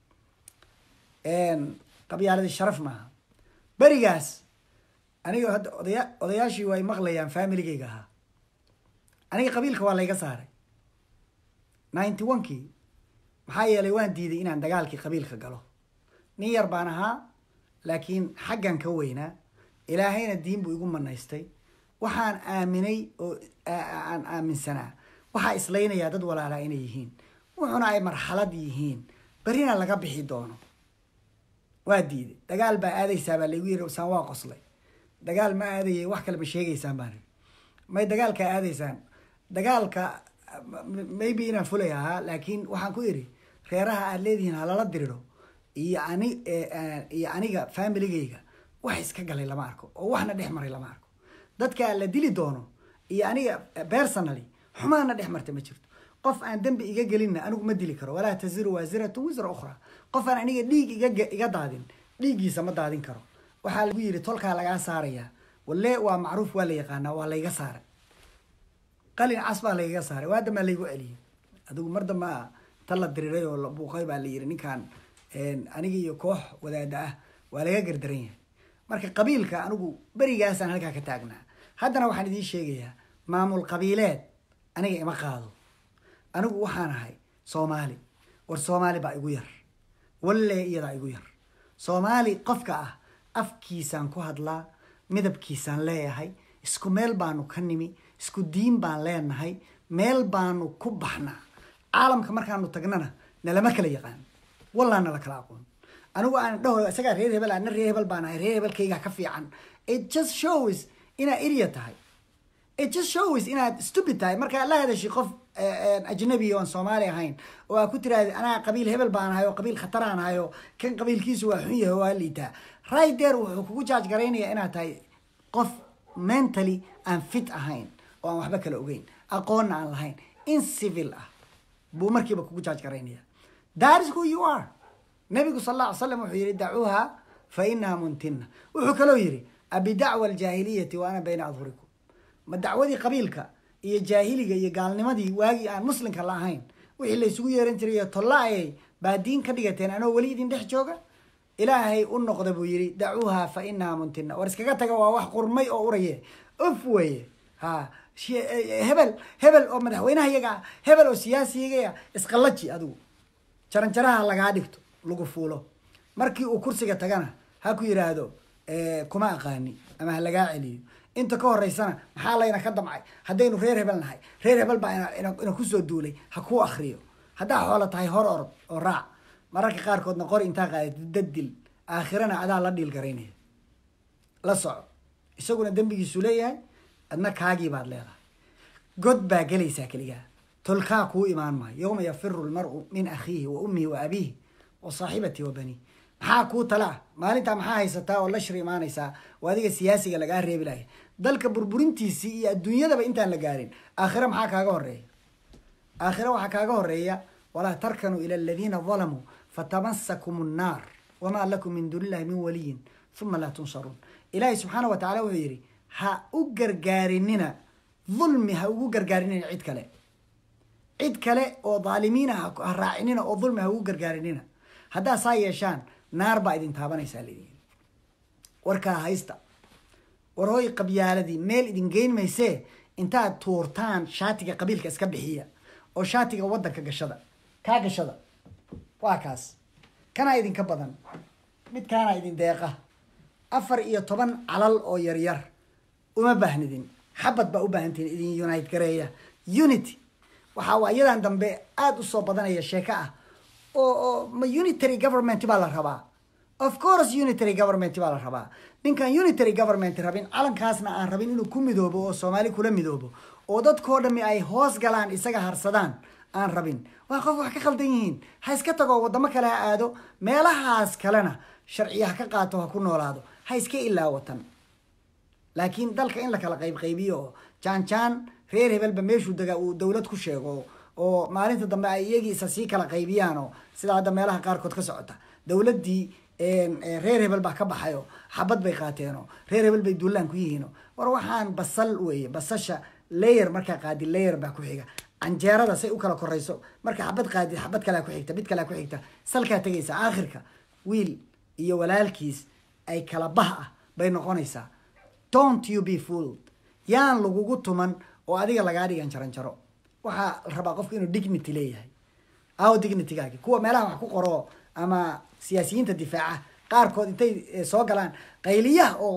A: qabyaaladii sharaf maaha berigaas aniga hadda odayaashii way maqlayaan familigayga ahaa aniga qabiilka waa layga saaray 91kii maxaa yeelay waan diiday inaan dagaalkii qabiilka galo nin yar baan ahaa laakiin xaggan ka weynaa ilaahayna diin buu igu manaystay waxaan aaminay oo aan aaminsanaa waxaa islaynayaa dad walaalaa inay yihiin wuxuna ay marxalad yihiin berrina laga bixi doono waa diiday dagaal baa aadaysaa baa laygu yiri saan waa qoslay dagaal ma aadayay wax kale ma sheegaysaan baan may dagaalka aadaysaan dagaalka maybe inaan fulay ahaa laakiin waxaan ku iri reeraha aad leedihiin halala diriro iyo aniga familigayga wax iska galay lama arko oo waxna dhex maray lama arko dadka la dili doono iyo aniga personally xumaana dhex martay ma jirto qof aan dambi iga gelinna anigu ma dili karo walaa taziru waasiratu wisra ukhra qof aan aniga dhiig iga daadin dhiiggiisa ma daadin karo waxaa lagu yiri tolkaa lagaa saarayaa walle waa macruuf waa la yaqaanaa waa layga saaray qalin cas baa layga saaray waa dama laygu celiyay adigu mar damba tan la diriiray oo la buuqay baa la yiri ninkan aniga iyo koox wadaada ah waa laga gardaran yahay marka qabiilka anigu berigaasaan halkaa ka taagnaa haddana waxaan idiin sheegayaa maamul qabiileed aniga ima qaado anigu waxaan ahay soomaali war soomaali baa igu yar walle iyadaa igu yar soomaali qofka ah afkiisaan ku hadlaa midabkiisaan leeyahay isku meel baanu ka nimi isku diin baan leenahay meel baanu ku baxnaa caalamka markaanu tagnana nalama kala yaqaan wallaana la kala aqoon anigu aan dhaho isagaa reer hebel ana reer hebel baan ahay reer hebelkayga ka fiican it just shows inaa idiot tahay it just shows inaad stupid tahay markaa la hadashay qof ajnabi oo aan soomaali ahayn oo aad ku tiraahdo anaa qabiil hebel baan ahay oo qabiil khatar aan ahay oo kan qabiilkiisu waa xun yahay waa liitaa right there wuxuu kugu judge garaynayaa inaad tahay qof mentally aan fit ahayn oo aan waxba kala ogeyn aqoonna aan lahayn in civil ah buu markiiba kugu judge garaynayaa that is who you are nabigu sallallahu alayhi wasallam wuxuu yiri dacuuha fa innaha muntinna wuxuu kaloo yiri abi dacwa aljaahiliyati wa ana bayna adhurikum ma dacwadii qabiilka iyo jaahiliga iyo gaalnimadii waagii aan muslimka la ahayn wixii la isugu yeeran jiray tollaayay baa diin ka dhigateen anoo weli idin dhex jooga ilaahay u noqda buu yiri dacuuha fa innaha muntinna war iskaga taga waa wax qurmay oo uraye uf weeye ha hebel oo madaxweynaha iyaga hebel oo siyaasiyiga isqallaji adigu jaranjaraha lagaa dhigto lagu fuulo markii uu kursiga tagana ha ku yiraahdo kuma aqaani ama ha lagaa celiyo inta ka horeysana maxaa layna ka damcay haddaynu reer hebel nahay reer hebel baa ina kusoo duulay ha kuu akriyo haddaa xoolo tahay hor orod oo raac mararka qaarkoodna qori intaa qaadatid dad dil aakhirana adaa la dhiil garaynaya la soco isaguna dembigiisu leeyahay adna kaagii baad leedahay god baa gelaysaa keligaa tolkaa kuu imaan maayo yowma yafiru lmar'u min akhiihi wa ummihi wa abiihi wa saaxibatii wa baniih maxaa kuu talaa maalintaa maxaa haysataa oo la shir imaanaysaa oo adiga siyaasiga lagaa reebi lahay dalka burburintiisii iyo adduunyadaba intaan la gaarin aakhira maxaa kaaga horeeya aakhira waxaa kaaga horeeya walaa tarkanuu ila aladiina dalamuu fatamasakum nnaar wamaa lakum min duuni illahi min waliyin uma laa tunsaruun ilaahay subxaana wa tacala wuxuu yidhi ha u gargaarinina dulmi ha ugu gargaarinina cid kale oo dhaalimiina ha raacinina oo dulmi ha ugu gargaarinina haddaa saa yeeshaan naar baa idin taabanaysaa laidin warkaa haysta war hooy qabyaaladii meel idin geyn maysee intaad tuurtaan shaatiga qabiilka iska bixiya oo shaatiga waddanka gashada kaa gashada waa kaas kanaa idinka badan midkaana idin deeqa 14 calal oo yaryar uma baahnidin xabad baa u baahantihin idin unite gareeya unity waxaa waa iyadan dambe aada u soo badanaya sheeko ah oo ma unitary government baa la rabaa of course unitary government baa la rabaa ninkan unitary government rabin calankaasna aan rabin inuu ku midoobo oo soomaali kula midoobo oo dadkoo dhami ay hoos galaan isaga harsadaan aan rabin waa qof wax ka khaldan yihiin ha iska tago waddamo kale ha aado meelahaas kalena sharciya ha ka qaato ha ku noolaado ha iska ilaawatan laakiin dalka in la kala qaybqaybiyo oo jaan reer hebelba meeshuu degaa uu dowlad ku sheego oo maalinta dambe ay iyagii isa sii kala qaybiyaan oo sida hadda meelaha qaarkood ka socota dowladdii reer hebel baa ka baxayo xabad bay qaateenoo reer hebel bay duulaan ku yihiino war waxaan basal weeye basasha layer markaa qaadi layer baa ku xiga canjeerada say u kala korayso marka xabad qaadid xabad kalea ku xigta mid kalea ku xigta salkaa tegaysa aakhirka wiil iyo walaalkiis ay kala bah ah bay noqonaysaa don't you be fooled yaan lagugu tuman oo adiga lagaa dhigan jaranjaro waxaa la rabaa qofka inuu dignity leeyahay aw dignitygaagi kuwa meelaha wax ku qoro ama siyaasiyiinta difaaca qaarkood intay soo galaan qayliyaha oo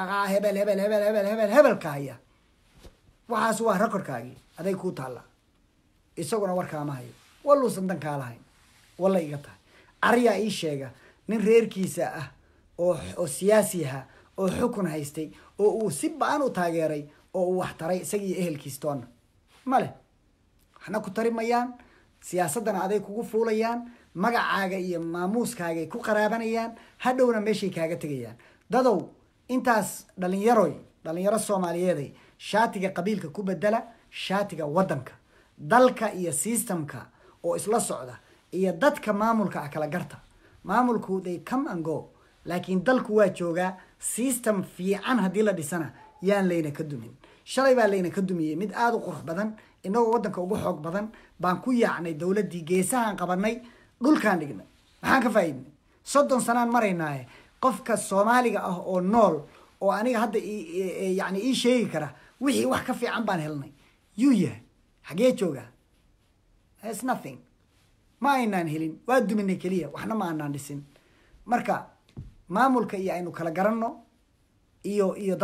A: hebelka haya waxaas waa recordkaagii aday kuu taalla isaguna warkaama hayo walluusan dan kaa lahayn walla iga tahay ariyaa ii sheega nin reerkiisa ah oo siyaasi aha oo xukun haystay oo uu si ba-an u taageeray oo uu wax taray isagiiyo ehelkiis toonna male waxna ku tari mayaan siyaasaddana aday kugu fuulayaan magacaaga iyo maamuuskaagay ku qaraabanayaan hadhowna meeshay kaaga tegayaan dadow intaas dhalinyaro soomaaliyeeday shaatiga qabiilka ku bedela shaatiga waddanka dalka iyo systemka oo isla socda iyo dadka maamulka ah kala garta maamulku they come and go laakiin dalku waa joogaa system fiican haddii la dhisana yaan layna ka dumin shalay baa layna ka dumiyey mid aada u qurux badan inagoo waddanka ugu xoog badan baan ku yaacnay dowladdii geesahaan qabanay dhulkaan dhignay maxaan ka faa'iidnay 30 sanaan maraynaaye qofka soomaaliga ah oo nool oo aniga hadda yani ii sheegi kara wixii wax ka fiican baan helnay yuu yahay xagee joogaa it's nothing ma aynaan helin waa duminay keliya waxna ma aanaan dhisin marka maamulka iyo aynu kala garanno iyo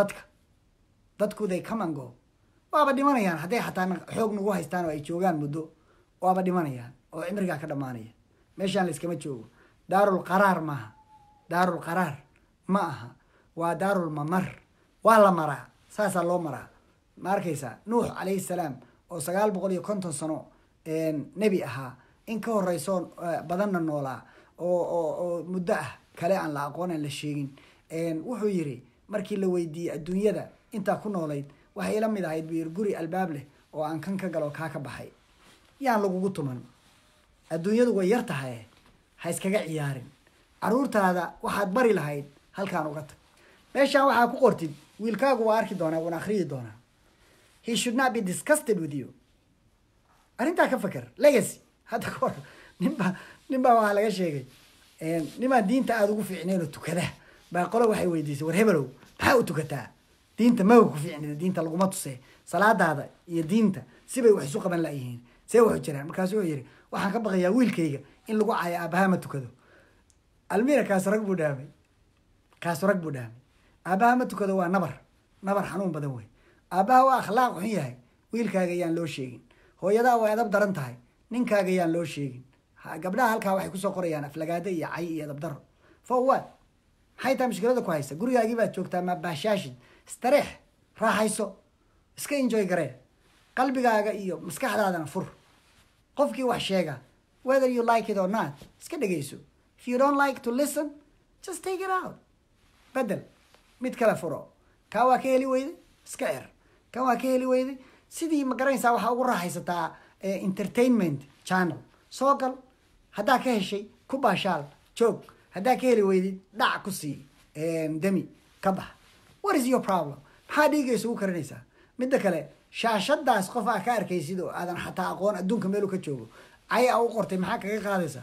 A: dadku they come and go waaba dhimanayaan hadday xataa xoog nagu haystaan oo ay joogaan muddo waaba dhimanayaan oo cimrigaa ka dhammaanaya meeshaan la iskama joogo daarul qaraar maaha daarul qaraar ma aha waa daarul mamar waa la maraa saasaa loo maraa ma arkaysaa nuux calayhi salaam oo 950 sano nebi ahaa in ka horeyso badanna noolaa oo muddo ah kale aan la aqoon aan la sheegin wuxuu yiri markii la weydiiyey adduunyada intaa ku noolayd waxay ila mid ahayd buu guri albaab leh oo aan kan ka galo kaa ka baxay yaan lagugu tuman adduunyadu way yar tahay ha iskaga ciyaarin caruurtaada waxaad bari lahayd halkaan uga tag meeshaan waxaa ku qortid wiilkaagu waa arki doonaa wuuna akhriyi doonaa he should not be disgusted with you arrintaa ka fakar legacy hadda kahor ninbaa waxaa laga sheegay nimaa diinta aada ugu fiicneen oo tukada baa qolo waxay weydiisay war hebelow maxaa u tukataa diinta ma ku fiicnida diinta laguma tusee salaadaada iyo diinta sibay wax isu qaban laayihiin see wuxuu jiraan markaas wuxuu yidhi waxaan ka baqayaa wiilkayga in lagu caayo aabbaha ma tukado almira kaas rag buu dhaamay aabbaha ma tukado waa nabar xanuun badan wey aabbaha waa akhlaaq xun yahay wiilkaaga yaan loo sheegin hooyadaa way adab daran tahay ninkaaga yaan loo sheegin gabdhaha halkaa waxay kusoo qorayaan aflagaada iyo cay iyo dabdaro for what maxay tahay mushkilada ku haysa gurigaagii baad joogtaa ma baashaashid istareex raaxayso iska enjoy garee qalbigaaga iyo maskaxdaadana fur qofkii wax sheega whether you like it or not iska dhegeyso if you don't like to listen just take it out bedel mid kale furo kaa waa ka heli weyday iska er kan waa ka heli weyday sidii ma garanaysaa waxaa ugu raaxaysataa entertainment channel soo gal haddaa ka heshay ku baashaal joog haddaa ka heli weydid dhac ku sii demi ka bax what is your problem maxaa dhiiga isugu karinaysaa midda kale shaashadaas qof aa ka arkaysid oo aadan xataa aqoon adduunka meelu ka joogo cay a u qortay maxaa kaga qaadaysaa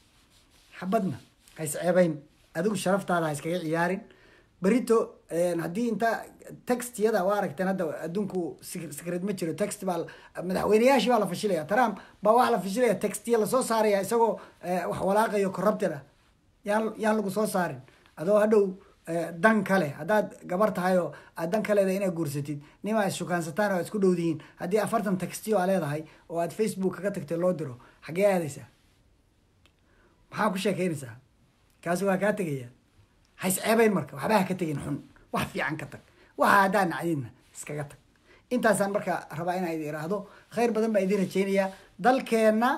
A: xabadna ha isceebayn adigu sharaftaada ha iskaga ciyaarin berito haddii inta textiyada waa aragteen hadda adduunku secret ma jiro text baa madaxweyneyaashii baa la fashilaya Trump baa wax la fashilaya textiya lasoo saaraya isagoo wax walaaqayo corrupted ah yaan lagu soo saarin adoo hadhow dan kale haddaad gabar tahay oo aad dan kaleeda inaad guursatid nima is shukaansataan oo aad isku dhowdihiin haddii 40 textiyo aa leedahay oo aad Facebook kaga tagtay loo diro xagee aadaysaa maxaa ku sheekeynaysaa kaasi waa kaa tegaya ha isceebayn marka waxba ha ka tegin xun wax fiican ka tag waxa haddaan nacdinna iskaga tag intaasaan marka rabaa inaan idin iraahdo khayr badan baa idin rajaynayaa dalkeenna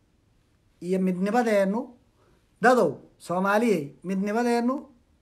A: iyo midnimadeennu dadow soomaaliyey midnimadeennu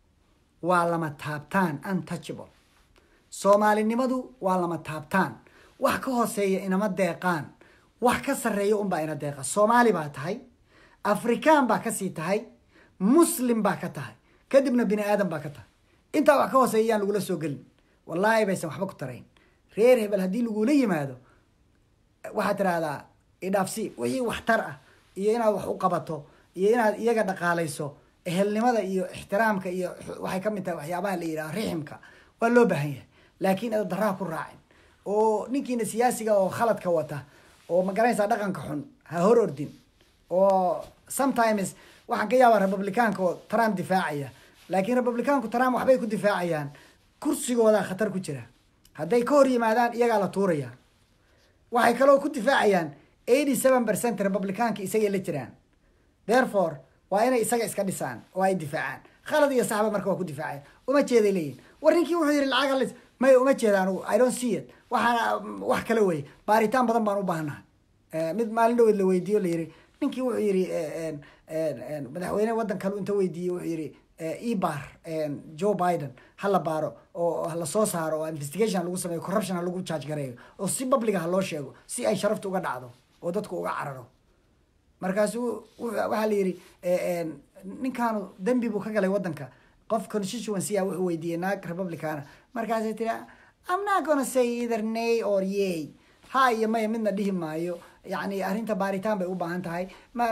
A: waa lama taabtaan untouchable soomaalinimadu waa lama taabtaan wax ka hooseeya inama deeqaan wax ka sarreeya unbaa ina deeqa soomaali baa tahay afrikaan baa kasii tahay muslim baa ka tahay kadibna bini aadan baa ka tahay intaa wax ka hooseeya yaan lagula soo gelin wallaahi baysan waxba ku tarayn reer hebel haddii lagula yimaado waxaad tiraahdaa idhaafsi wixii waxtar ah iyo inaad wax u qabato iyo inaad iyaga dhaqaalayso ehelnimada iyo ixtiraamka iyo waxay ka mid tahay waxyaabaha la yidhaha riximka waa loo baahan yahay laakiin aad daraa ku raacin oo ninkiina siyaasiga oo khaladka wata oo ma garanaysaa dhaqanka xun ha hor ordin oo sometimes waxaan ka yaabaa republicaanka oo Trump difaacaya laakiin republicaanku Trump waxbay ku difaacayaan kursigooda khatar ku jira hadday ka hor yimaadaan iyagaa la tuuraya waxay kaloo ku difaacayaan 87% republicaanka isaga la jiraan therefore waa inay isaga iska dhisaan oo ay difaacaan khalad iyo saxba marka waa ku difaacayaan uma jeeday leeyihin warninkii wuxuu yiri lacag la may uma jeedaan I don't see it waxaana wax kale way baaritaan badan baan u baahanahay mid maalin dhow la weydiiyo la yiri ninkii wuxuu yiri madaxweyne wadan kale inta weydiiyay wuxuu yiri ibar Joe Biden hala baaro oo hala soo saaro oo investigation lagu sameeyo corruption lagu charge gareeyo oo si public ah loo sheego si ay sharaftu uga dhacdo oo dadku uga cararo markaas waxa la yiri ninkaanu dambi buu ka galay wadanka qof constituency ah wuxuu weydiiyay naag republican markaas ay tiri I'm not gonna say either nay or yay ha iyo may midna dhihi maayo yani arrinta baaritaan bay u baahan tahay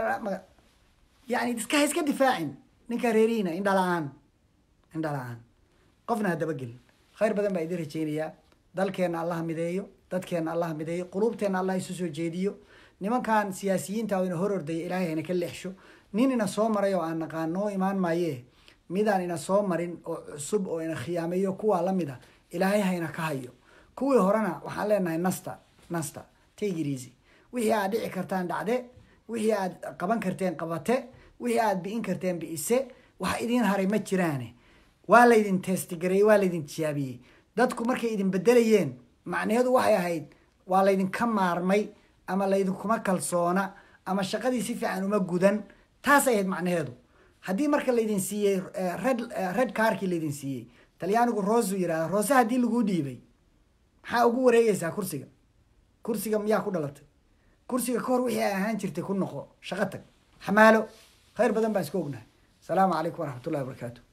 A: yani iska difaacin ninka reeriina indhalaan qofna hadaba gel khayr badan baa idin rajaynayaa dalkeena allah mideeyo dadkeena allah mideeyo qulubteena allah isu soo jeediyo nimankan siyaasiyiinta oo ina hor ordaya ilaahay ina ka leexsho nin ina soo maray oo aan naqaano imaan maaye midaan ina soo marin oo cusub oo ina khiyaameeyo kuwa la mid ah ilaahay hayna ka hayo kuwii horena waxaan leenahay nasta take it easy wixii aad dhici kartaan dhacde wixii aad qaban karteen qabate wixii aad bi'in karteen bi'ise wax idin haray ma jiraane waa laydin testigareeyey waa laydin tijaabiyey dadku markay idin bedelayeen macnaheedu waxay ahayd waa laydin ka maarmay ama laydinkuma kalsoona ama shaqadii si fiican uma gudan taasay ahayd macnaheedu haddii marka laydin siiyey red carkii laydin siiyey talyaanigu rose yiraahdo rose haddii lagu dhiibay maxaa ugu wareegaysaa kursiga miyaa ku dhalatay kursiga ka hor wixii ay ahaan jirtay ku noqo shaqo tag xamaalo khayr badan baa iska ognahay السلام عليكم ورحمة الله وبركاته.